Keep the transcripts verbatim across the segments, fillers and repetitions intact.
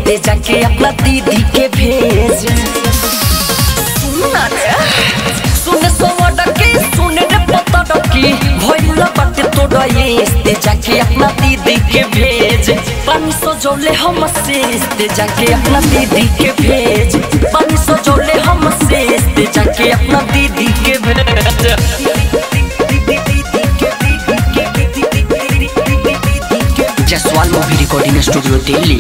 दे जाके अपना दीदी के भेज। सुनना रे सुन सोवड़ के सुन रे पता डकी भइला बाटे तोड़ा ये दे जाके अपना दीदी के भेज। पानी सौ जोले हम से दे जाके अपना दीदी के भेज। पानी सौ जोले हम से दे जाके अपना दीदी के भेज। Jaswal movie recording studio Delhi.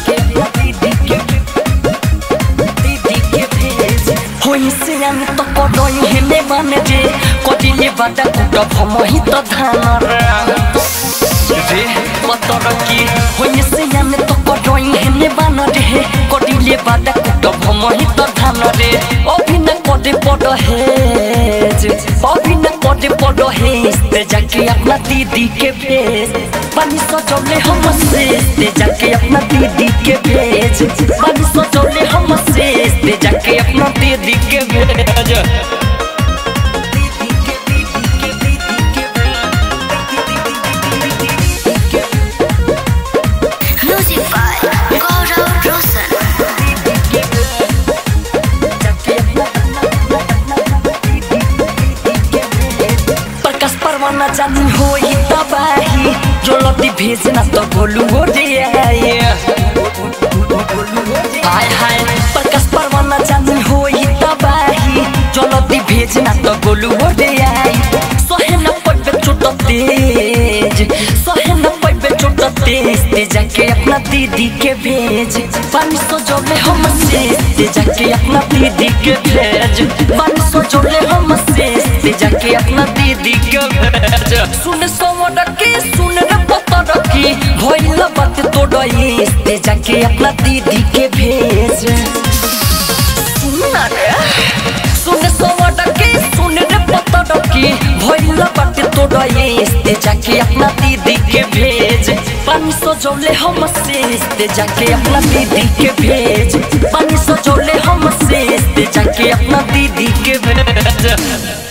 होई से आन तो कोडोई हेले बने जे कोडिले बाडा कुटा भमही तो धान रे पतर की। होई से आन तो कोडोई हेले बने जे कोडिले बाडा कुटा भमही तो धान रे। अभिन कोडे पडो हेज अभिन कोडे पडो हेज ते जाके अपना दीदी के भेज। पानी सौ जोले हम से दे जाके अपना दीदी के भेज। पानी सौ जोले हम से दे जाके अपना दीदी के भेज। प्रकाश परवाना जानी होई तबाही जो लती भेजना तो बोलू हो रे हाय हाय। प्रकाश परवाना जानी होई तबाही जो लती भेजना तो बोलू हो रे। सहे न पड़बे चोट तेज सहे न पड़बे चोट तेज दे जाके अपना दीदी के भेज। पानी सौ जोले हम से दे जाके अपना दीदी के भेज। पानी सौ जोले हम से दे जाके अपना दीदी के भेज। सुन सोवड़ के सुन रे पता रखी भइला बात तोड़ा ये दे जाके अपना दीदी के भेज। सुनना रे सुन सोवड़ के सुन रे पता रखी भइला बात तोड़ा ये दे जाके अपना दीदी के भेज। पानी सौ जोले हम से दे जाके अपना दीदी के भेज। पानी सौ जोले हम से दे जाके अपना दीदी के भेज।